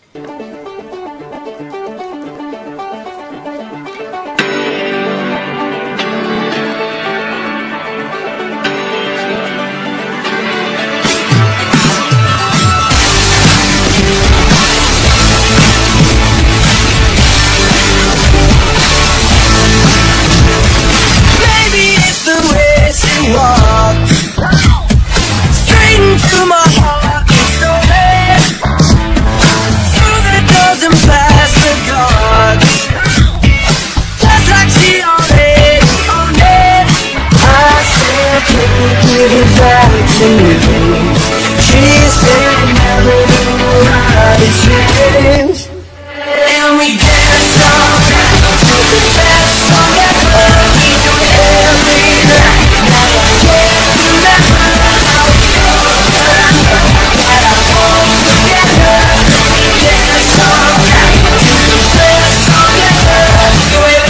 She's been never knew how to change. And we dance all night to the best song ever. We do every night. Now I can't remember how it goes, but I know that I won't forget her. We dance all night to the best song ever. Do it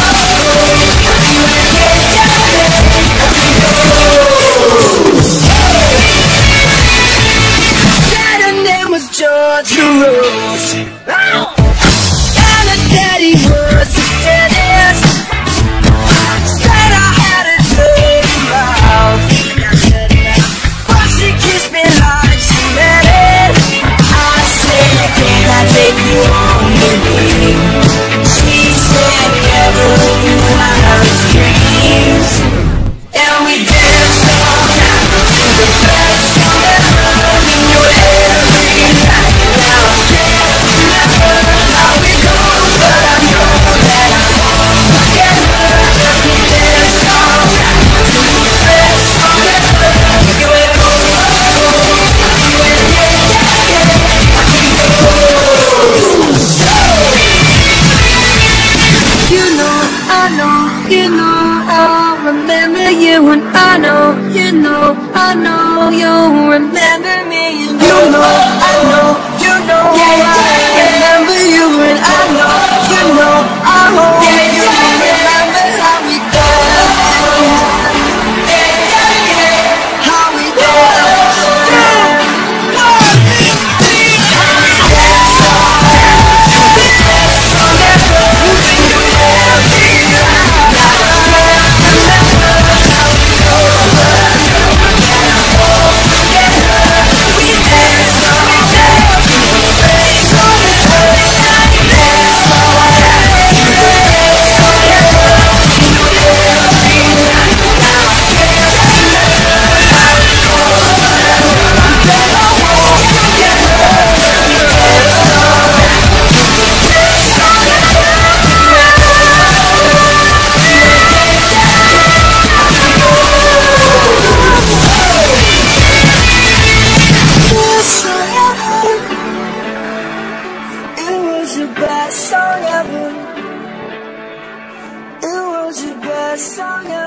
Georgia Rose, and her daddy was a dentist. Said I had a dirty mouth, but she kissed me like she meant it. I said, can I take you on with me? She said, never knew how to dreams. And we danced all night to the best song ever. We knew every night. Now I can't remember how it goes, but I know that I won't forget her. We danced all night to the best song ever. You went you went You know, I know, you know, I'll remember you, and I know, you know, I know you'll remember me, and you know, I know, you know, I remember you, and I know, you know, I hope you remember how we danced, how we danced. Best song ever.